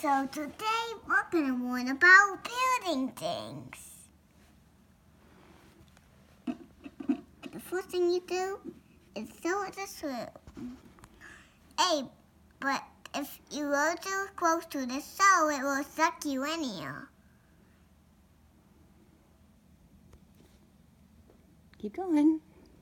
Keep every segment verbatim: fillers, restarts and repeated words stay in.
So today we're going to learn about building things. The first thing you do is fill this room. Hey, but if you go too close to the cell, it will suck you in here. Keep going.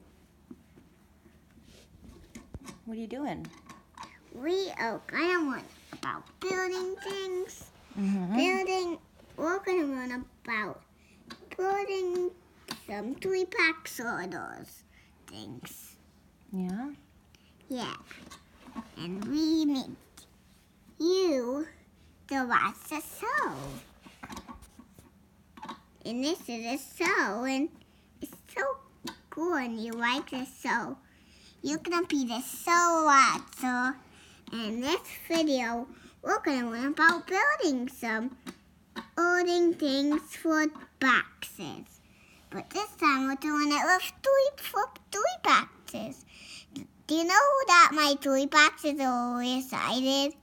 What are you doing? We are going to learn about building things. Mm-hmm. Building, we're going to learn about building some three-pack sodas things. Yeah? Yeah. And we make you the lots of soap. And this is a soap, and it's so cool, and you like the soap. You're going to be the soap watcher. In this video, we're going to learn about building some building things for boxes. But this time we're doing it with three, for three boxes. Do you know that my three boxes are already sided?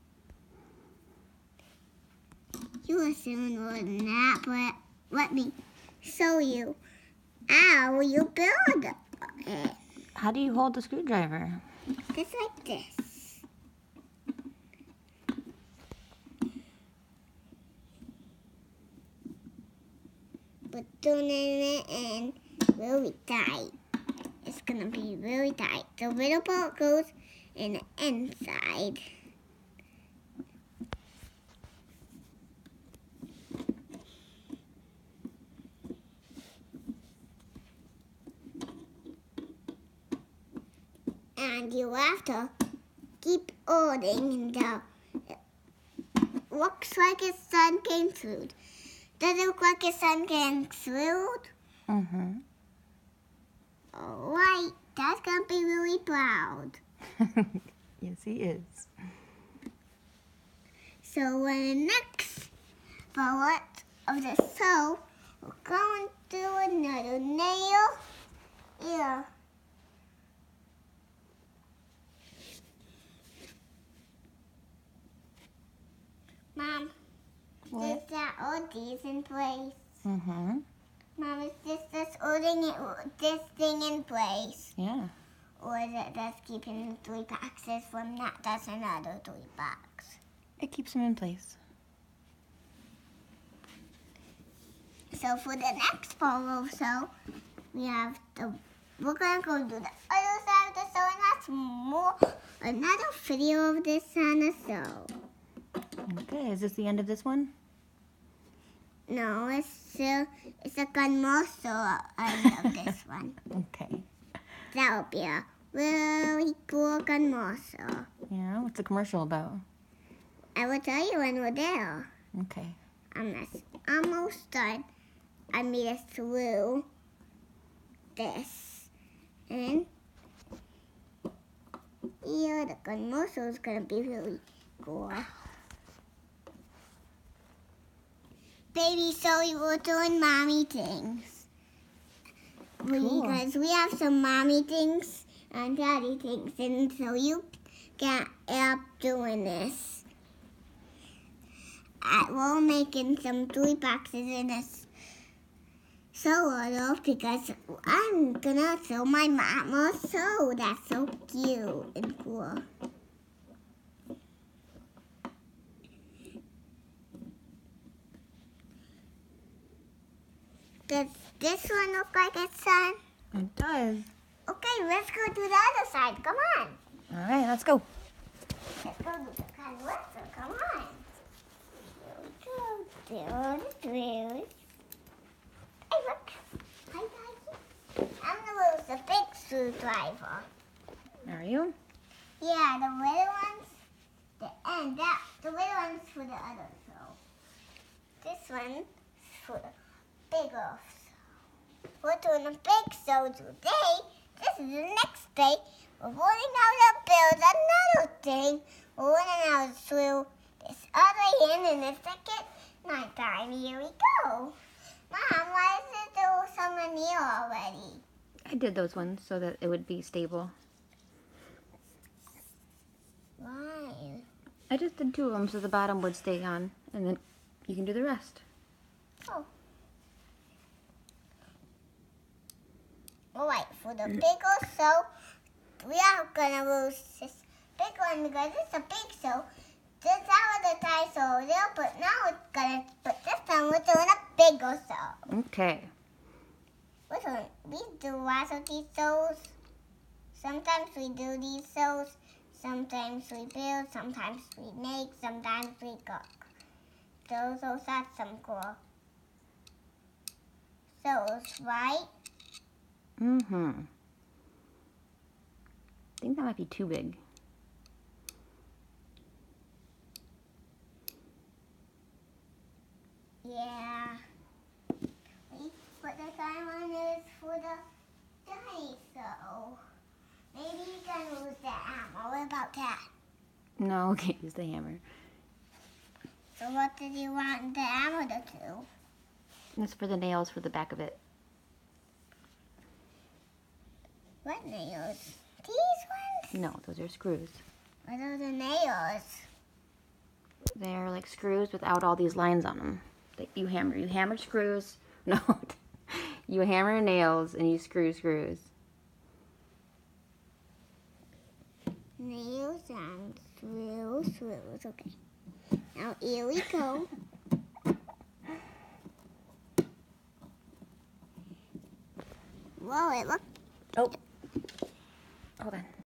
You will soon learn that, but let me show you how you build it. How do you hold the screwdriver? Just like this. But turning it in really tight. It's gonna be really tight. The little part goes in the inside. And you have to keep holding until it looks like his son came through. Does it look like his son came through? Mm-hmm. Alright, Dad's gonna be really proud. Yes, he is. So in the next part of the sew, we're going to do another nail here. Mom, What? is that all these in place? Mm-hmm. Mom, is this just holding it, this thing in place? Yeah. Or is it just keeping the three boxes from that? That's another three box. It keeps him in place. So for the next part of sew, we have the, we're gonna go do the other side of the sew, and that's more, another video of this on the sew. Okay, is this the end of this one? No, it's still, it's a gun more sew end of this one. Okay. That would be a really cool gun more sew. Yeah, what's the commercial about? I will tell you when we're there. Okay. I'm just almost done. I made it through this. And here, the gun muscle is going to be really cool. Baby, so we were doing mommy things. Cool. Because we have some mommy things and daddy things. And so you get up doing this. Uh, we're making some three boxes in this sew because I'm gonna show my mama sew. That's so cute and cool. Does this one look like it's done? It does. Okay, let's go to the other side. Come on. All right, let's go. Let's go to the converter. Come on. There it is. Hey, look. Hi, Daddy. I'm gonna use the big screwdriver. Are you? Yeah, the little ones, the end. That the little ones for the other sew. This one is for the bigger sew. We're doing a big sew today. This is the next day. We're learning how to build another thing. We're learning how to screw this other end in the second night time. Here we go. Mom, why is it there someone here already? I did those ones so that it would be stable. Why? I just did two of them so the bottom would stay on, and then you can do the rest. Oh. Alright, for the big sew, we are gonna use this big one because it's a big sew. This out of the tie sew there, but now it's gonna put this one we're doing a bigger sew. Okay. Which one? We do lots of these sews. Sometimes we do these sews. Sometimes we build. Sometimes we make. Sometimes we cook. Those are some cool sews, right? Mm-hmm. I think that might be too big. Yeah. We, but the kind one is for the tiny sew. Maybe you can use the hammer. What about that? No, okay, use the hammer. So what did you want the hammer to do? That's for the nails for the back of it. What nails? These ones? No, those are screws. What are the nails? They're like screws without all these lines on them. That you hammer. You hammer screws. No, you hammer nails and you screw screws. Nails and screws, screws. Okay. Now here we go. Whoa! It looks. Oh, hold on.